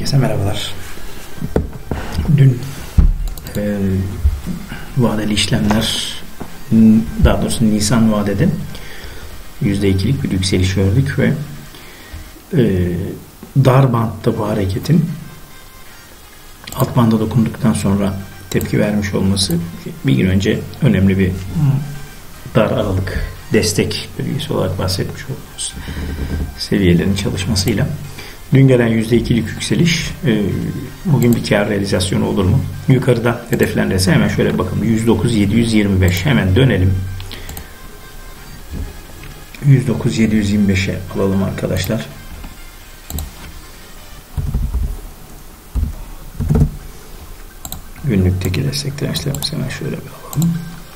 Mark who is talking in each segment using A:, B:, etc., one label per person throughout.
A: Herkese merhabalar. Dün vadeli işlemler, daha doğrusu Nisan vadede %2'lik bir yükseliş gördük ve dar bantta bu hareketin alt banda dokunduktan sonra tepki vermiş olması, bir gün önce önemli bir dar aralık destek bölgesi olarak bahsetmiş olduğumuz seviyelerin çalışmasıyla dün gelen %2'lik yükseliş bugün bir kar realizasyonu olur mu? Yukarıda hedeflenirse hemen şöyle bakalım. 109.725 hemen dönelim. 109.725'e alalım arkadaşlar. Günlükteki destek dirençlerimizi hemen şöyle bir alalım.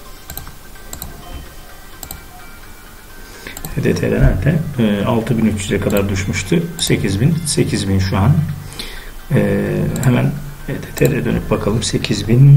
A: HDT'de nerede? 6.300'e kadar düşmüştü. 8.000 şu an. Hemen HDT'de dönüp bakalım. 8.000,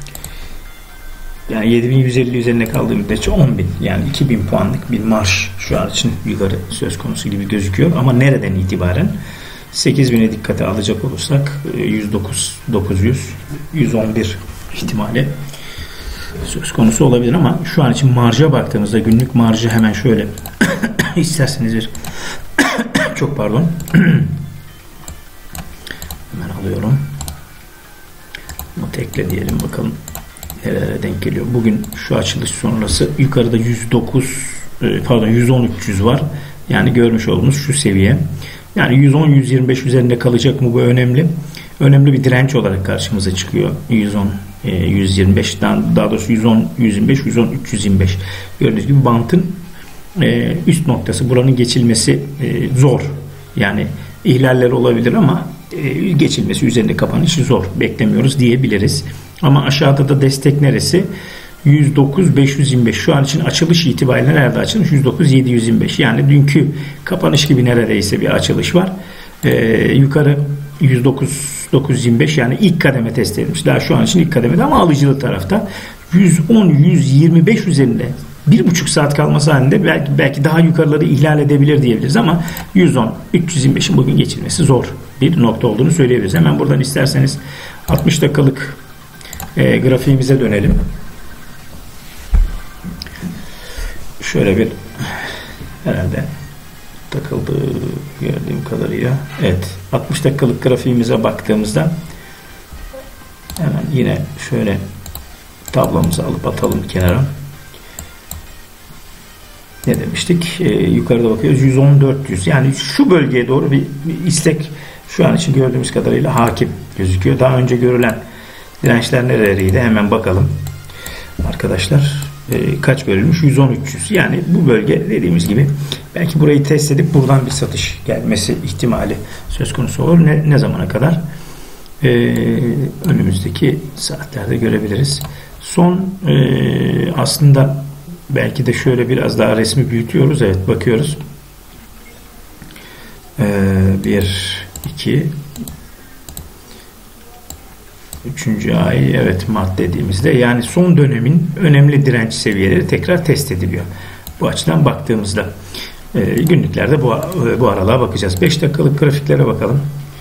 A: yani 7.150 üzerine kaldığı müddetçe 10.000, yani 2.000 puanlık bir marş şu an için yukarı söz konusu gibi gözüküyor. Ama nereden itibaren? 8.000'e dikkate alacak olursak 109.900, 111 ihtimali söz konusu olabilir ama şu an için marja baktığımızda günlük marjı hemen şöyle isterseniz bir çok pardon hemen alıyorum. Bunu tekle diyelim, bakalım nerelere denk geliyor. Bugün şu açılış sonrası yukarıda 110.300 var. Yani görmüş olduğunuz şu seviye. Yani 110-125 üzerinde kalacak mı, bu önemli. Önemli bir direnç olarak karşımıza çıkıyor. 110-125'den, daha doğrusu 110-125, 110-325. Gördüğünüz gibi bantın üst noktası. Buranın geçilmesi zor. Yani ihlaller olabilir ama geçilmesi, üzerinde kapanışı zor. Beklemiyoruz diyebiliriz. Ama aşağıda da destek neresi? 109.525. Şu an için açılış itibariyle nerede açılmış? 109.725. Yani dünkü kapanış gibi neredeyse bir açılış var. Yukarı 109.925, yani ilk kademe test edilmiş. Daha şu an için ilk kademede ama alıcılı tarafta 110-125 üzerinde 1,5 saat kalması halinde belki daha yukarıları ihlal edebilir diyebiliriz ama 110-325'in bugün geçilmesi zor bir nokta olduğunu söyleyebiliriz. Hemen buradan isterseniz 60 dakikalık grafiğimize dönelim. Şöyle bir herhalde takıldı gördüğüm kadarıyla. Evet, 60 dakikalık grafiğimize baktığımızda hemen yine şöyle tablomuzu alıp atalım kenara. Ne demiştik? Yukarıda bakıyoruz. 110-400. Yani şu bölgeye doğru bir istek şu an için gördüğümüz kadarıyla hakim gözüküyor. Daha önce görülen dirençler nereliydi? Hemen bakalım. Arkadaşlar kaç bölünmüş? 110-300. Yani bu bölge dediğimiz gibi belki burayı test edip buradan bir satış gelmesi ihtimali söz konusu olur. Ne zamana kadar? Önümüzdeki saatlerde görebiliriz. Son aslında belki de şöyle biraz daha resmi büyütüyoruz. Evet, bakıyoruz. 1, 2, 3. ay, evet, Mart dediğimizde, yani son dönemin önemli direnç seviyeleri tekrar test ediliyor. Bu açıdan baktığımızda günlüklerde bu aralığa bakacağız. 5 dakikalık grafiklere bakalım.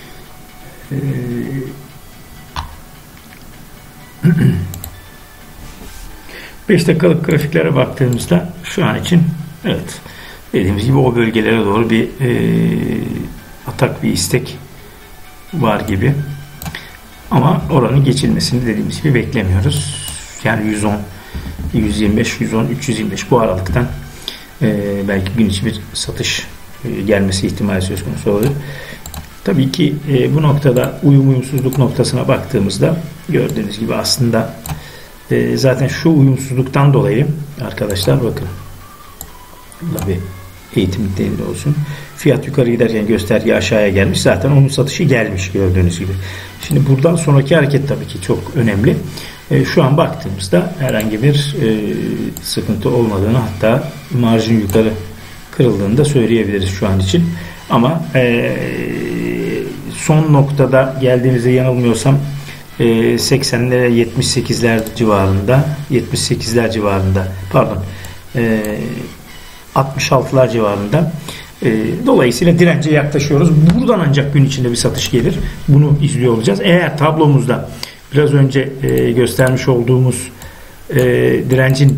A: 5 dakikalık grafiklere baktığımızda şu an için evet, dediğimiz gibi o bölgelere doğru bir atak, bir istek var gibi. Ama oranın geçilmesini dediğimiz gibi beklemiyoruz. Yani 110, 125, 110, 325 bu aralıktan belki gün içi bir satış gelmesi ihtimali söz konusu olabilir. Tabii ki bu noktada uyumsuzluk noktasına baktığımızda gördüğünüz gibi aslında zaten şu uyumsuzluktan dolayı arkadaşlar bakın, bir eğitim niteliğinde olsun. Fiyat yukarı giderken gösterge aşağıya gelmiş. Zaten onun satışı gelmiş gördüğünüz gibi. Şimdi buradan sonraki hareket tabii ki çok önemli. Şu an baktığımızda herhangi bir sıkıntı olmadığını, hatta marjın yukarı kırıldığını da söyleyebiliriz şu an için. Ama son noktada geldiğimizde yanılmıyorsam 80'lere 78'ler civarında pardon 66'lar civarında Dolayısıyla dirence yaklaşıyoruz. Buradan ancak gün içinde bir satış gelir. Bunu izliyor olacağız. Eğer tablomuzda biraz önce göstermiş olduğumuz direncin,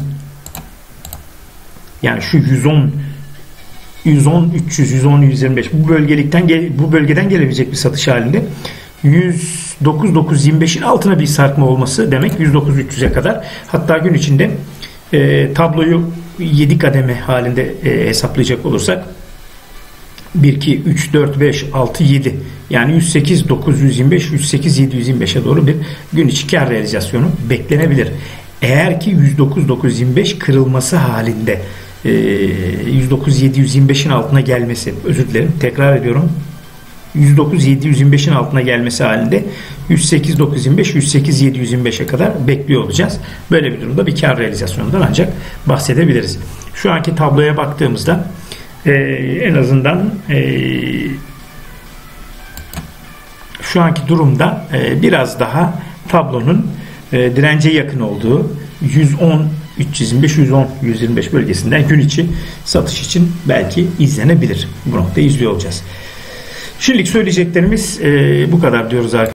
A: yani şu 110 300 110 125 bu bölgeden gelebilecek bir satış halinde 109 925'in altına bir sarkma olması demek 109 300'e kadar. Hatta gün içinde tabloyu 7 kademe halinde hesaplayacak olursak 1 2 3 4 5 6 7, yani 108 925 108 725'e doğru bir gün içi kar realizasyonu beklenebilir. Eğer ki 109 925 kırılması halinde 109 725'in altına gelmesi, özür dilerim, tekrar ediyorum, 109 725'in altına gelmesi halinde 108 925 108 725'e kadar bekliyor olacağız. Böyle bir durumda bir kar realizasyonundan ancak bahsedebiliriz. Şu anki tabloya baktığımızda en azından şu anki durumda biraz daha tablonun dirence yakın olduğu 110 325 110 125 bölgesinden gün içi satış için belki izlenebilir. Bu noktayı izliyor olacağız. Şimdilik söyleyeceklerimiz bu kadar diyoruz arkadaşlar.